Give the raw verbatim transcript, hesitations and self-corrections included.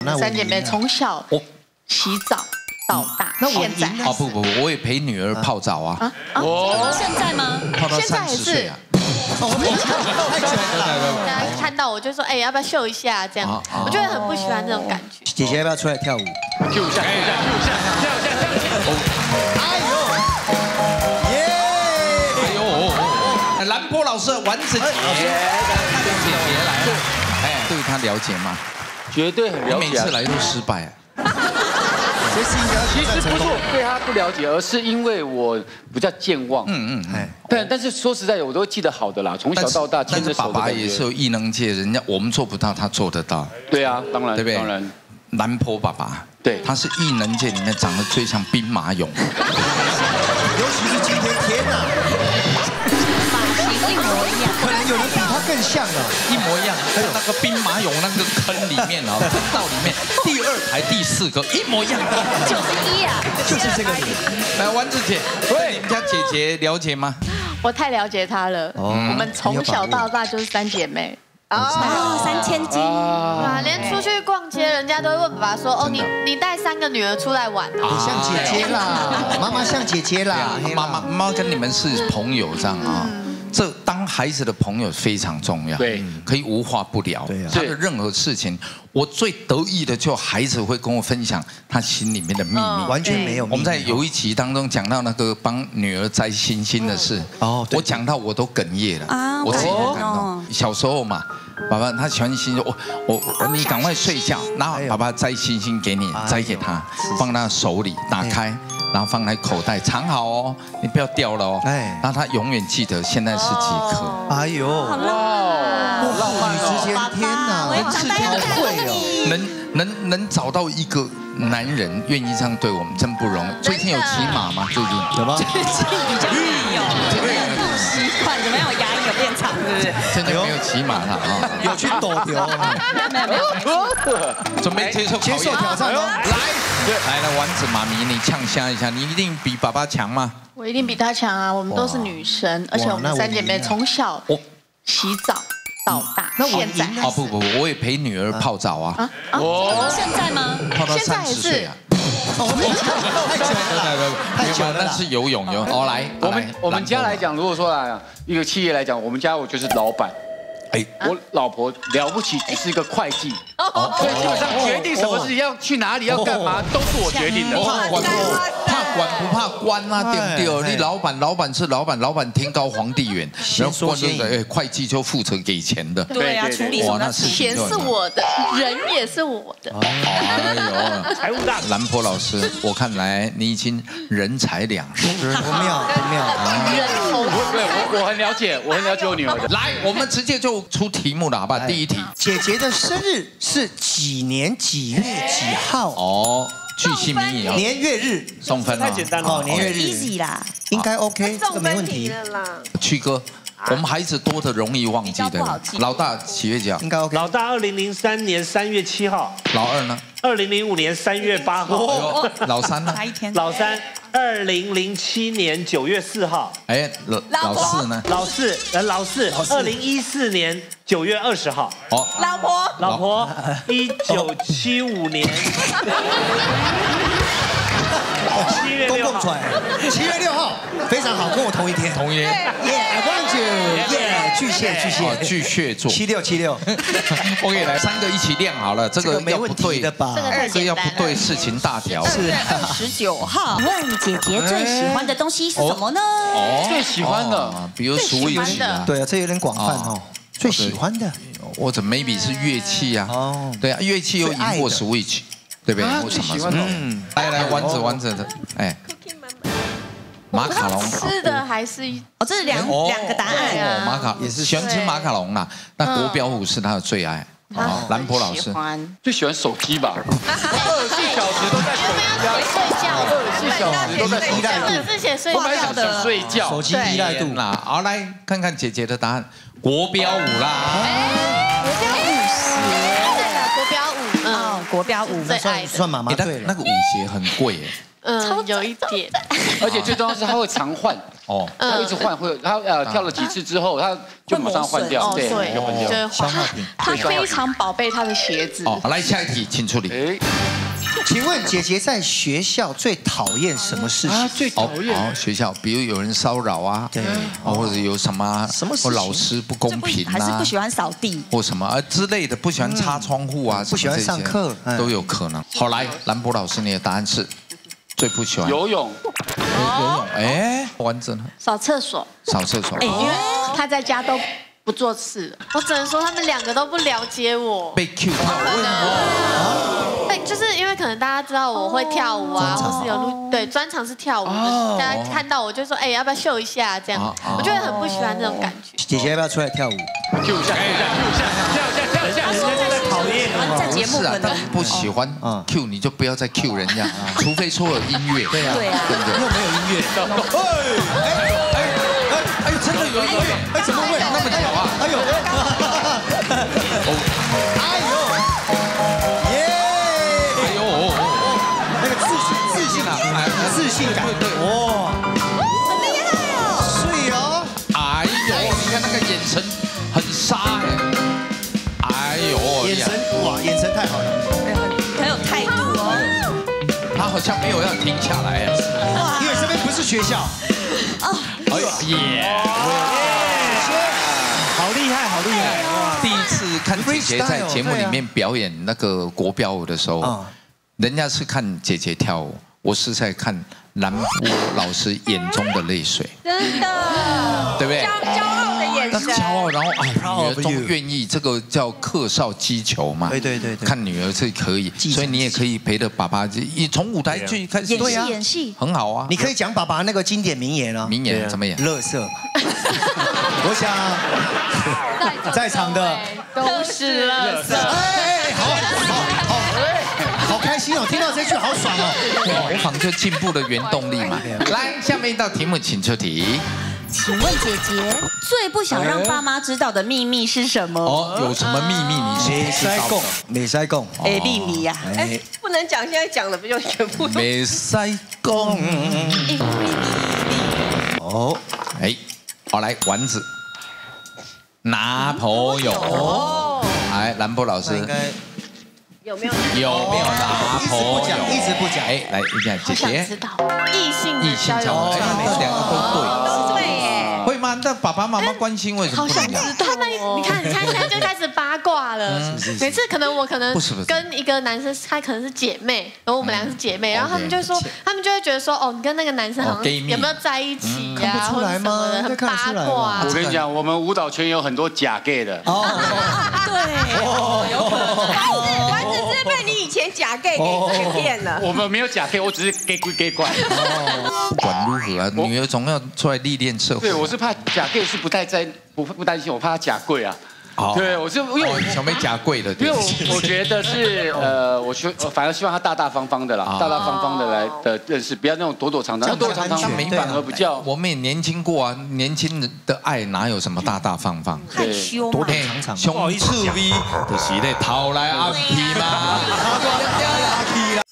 三姐妹从小洗澡到大， 那我现在啊不不，我也陪女儿泡澡啊。 哦，现在吗？ 泡到三十岁啊。 我们太久了，大家看到我就说，哎，要不要秀一下？这样，我就会很不喜欢这种感觉。 姐姐要不要出来跳舞？ 跳一下，跳一下，跳一下，跳一下，跳一下。 哎呦，耶！ 哎呦，兰波老师，丸子姐，姐姐来了，哎，对她了解吗？ 绝对很了解。 每次来都失败。 这是应该其实不是我对他不了解，而是因为我比较健忘。嗯嗯，哎，但但是说实在的，我都记得好的啦，从小到大牵着手的感觉。 爸爸也是有异能界，人家我们做不到，他做得到。 对啊，当然， 对不对？ 当然， 兰波爸爸， 对， 他是异能界里面长得最像兵马俑。 尤其是今天，天哪！ 一模一样， 可能有人比他更像啊， 一模一样。还有那个兵马俑那个坑里面啊，坑道里面第二排第四个一模一样， 就是一啊， 就是这个人。 来，丸子姐，对你们家姐姐了解吗？ 我太了解她了，我们从小到大就是三姐妹。 哦，三千斤啊！连出去逛街，人家都会问爸爸说：“哦，你你带三个女儿出来玩你像姐姐啦，妈妈像姐姐啦， 妈妈妈妈跟你们是朋友这样啊。” 这当孩子的朋友非常重要， 对， 可以无话不聊。对啊，他的任何事情，我最得意的就孩子会跟我分享他心里面的秘密， 完全没有。 我们在有一集当中讲到那个帮女儿摘星星的事，哦，我讲到我都哽咽了啊，我自己都感动。小时候嘛，爸爸他喜欢星星，我我你赶快睡觉，然后爸爸摘星星给你，摘给他，放他手里，打开。 然后放在口袋藏好哦，你不要掉了哦。哎，然后他永远记得现在是几颗。 哎呦， 好浪漫， 浪漫之间，天哪， 我长大要看你。 能能能找到一个男人愿意这样对我们，真不容易。最近有骑马吗？最近有吗？ 最近比较没有，不习惯，怎么样？我牙龈有变长，是不是？ 现在没有骑马了啊， 有去抖丢。 没有没有， 准备接受接受挑战哦， 来。 来了，丸子妈咪，你呛虾一下，你一定比爸爸强吗？ 我一定比他强啊！我们都是女生，而且我们三姐妹从小洗澡到大。 那我现在啊不不，我也陪女儿泡澡啊。 哦，现在吗？ 泡到三十岁啊！ 太久了，太久了。 那是游泳游。哦，来， 我们我们家来讲，如果说来一个企业来讲，我们家我就是老板。 哎，我老婆了不起，只是一个会计，所以基本上决定什么事情要去哪里要干嘛，都是我决定的。 怕管怕管不怕官啊？对不对？你老板，老板是老板，老板天高皇帝远，然后官就是哎，会计就负责给钱的。 对啊，处理什么事钱是我的，人也是我的。 哎呦，财务大兰波老师，我看来你已经人财两失， 不妙不妙。 人头对，我我很了解，我很了解我女儿的。 来，我们直接就出题目了，好吧？第一题， 姐姐的生日是几年几月几号？ 哦，巨细靡遗啊， 年月日送分太简单了。 哦，年月日 easy 啦， 应该 OK， 这个没问题。 曲哥，我们孩子多的容易忘记的。老大几月几号？ 应该 OK。 老大二零零三年三月七号。 老二呢？ 二零零五年三月八号。 老三呢？ 差一天。 老三二零零七年九月四号。 哎，老老四呢？ 老四，呃，老四二零一四年九月二十号。 哦， 老婆， 老婆一九七五年七月六号。 七月六号，非常好，跟我同一天。 同一天。 Yeah, I want you. Yeah， 巨蟹，巨蟹， 巨蟹座。 七六七六。 OK， 来三个一起亮好了，这个没问题的吧？ 这个要不对，事情大条。 是二十九号。问姐姐最喜欢的东西是什么呢？ 哦，最喜欢的， 比如Switch啊。 对啊，这有点广泛哦。最喜欢的， 或者 maybe 是乐器啊。哦。对啊，乐器又赢过 Switch， 对不对？或什么什么？嗯。来来，丸子丸子的，哎。马卡龙吃的还是哦，这是两两个答案啊。马卡也是喜欢吃马卡龙啦，那国标舞是他的最爱。哦，兰波老师最喜欢手机吧，二十四小时都在手机啊， 睡觉， 二十四小时都在依赖度， 是写睡觉的睡觉， 手机依赖度啦。好，来看看姐姐的答案，国标舞啦。 国标舞鞋，对的，国标舞， 嗯，国标舞最爱算妈妈对了， 那个舞鞋很贵耶。 嗯，有一点。 而且最重要是他会常换哦，他一直换，会他呃跳了几次之后，他就马上换掉，对，就换掉。 消耗品。他非常宝贝他的鞋子。 哦，来下一题，请处理。 哎，请问姐姐在学校最讨厌什么事情？ 最讨厌哦，学校，比如有人骚扰啊，对，或者有什么什么，或老师不公平啊， 还是不喜欢扫地， 或什么啊之类的，不喜欢擦窗户啊， 不喜欢上课都有可能。好，来，兰博老师，你的答案是？最不喜欢游泳， 游泳，哎，丸子呢？ 扫厕所， 扫厕所， 因为他在家都不做事，我只能说他们两个都不了解我。 被 Q 到，为什么？ 对，就是因为可能大家知道我会跳舞啊，或是有录，对，专长是跳舞的，大家看到我就说，哎，要不要秀一下？这样，我就会很不喜欢这种感觉。 姐姐要不要出来跳舞 ？Q 一下，Q 一下，Q 一下，跳一下，跳一下， 人家在讨厌你，在节目可能不喜欢 Q 你就不要再 Q 人家，除非说有音乐。 对啊， 对啊， 对不对？ 又没有音乐。哎哎哎哎，真的有音乐？哎，怎么会那么巧啊？哎呦，哎呦，耶！哎呦，那个自信自信啊，自信感，对对，哇， 很厉害哦， 是哦。 哎呦，你看那个眼神很杀哎，哎呦， 眼神哇，眼神太好了， 很有态度哦。 他好像没有要停下来哇，因为这边不是学校。 哦， 哎呦耶！ 好厉害，好厉害！ 第一次看姐姐在节目里面表演那个国标舞的时候，人家是看姐姐跳舞，我是在看兰波老师眼中的泪水， 真的， 对不对？ 骄傲的眼神， 骄傲，然后啊，女儿终于愿意，这个叫客少击球嘛。 对对对对， 看女儿是可以，所以你也可以陪着爸爸，一从舞台剧开始演戏演戏， 很好啊。 你可以讲爸爸那个经典名言啊， 名言怎么演？ 垃圾。我想在场的都是垃圾。 哎，好好好，好开心哦！听到这句好爽哦。 模仿就进步的原动力嘛。来，下面一道题目，请出题。 请问姐姐最不想让爸妈知道的秘密是什么？ 哦，有什么秘密你没塞供，没塞供。 哎，秘密呀， 哎，不能讲，现在讲了不就全部都没塞供？哦，哎，好来，丸子。拿朋友，来，兰波老师， 有没有？ 有没有拿朋友？ 一直不讲， 哎，来，一下姐姐， 知道异性异性交往，这两个都对， 都对耶。 会吗？但爸爸妈妈关心为什么不能讲？ 他们你看，你看现在就开始八卦了。每次可能我可能跟一个男生，他可能是姐妹，然后我们两个是姐妹，然后他们就说，他们就会觉得说，哦，你跟那个男生好像有没有在一起呀，或者什么的，很八卦。 我跟你讲，我们舞蹈圈有很多假 gay 的。 哦，对，有可能。 丸子，丸子是被你以前假 gay 给给骗了。 我们没有假 gay， 我只是 gay 归 gay 怪。 不管如何啊，女儿总要出来历练社会。 对，我是怕假 gay 是不太在不不担心，我怕他假贵啊。对，我是因为我小妹假贵的， 因为我我觉得是呃，我希反而希望他大大方方的啦，大大方方的来的认识，不要那种躲躲藏藏，躲躲藏藏反而比较。 我们也年轻过啊，年轻人的爱哪有什么大大方方？ 害羞躲躲藏藏， 胸刺 V，就是咧头来阿皮嘛。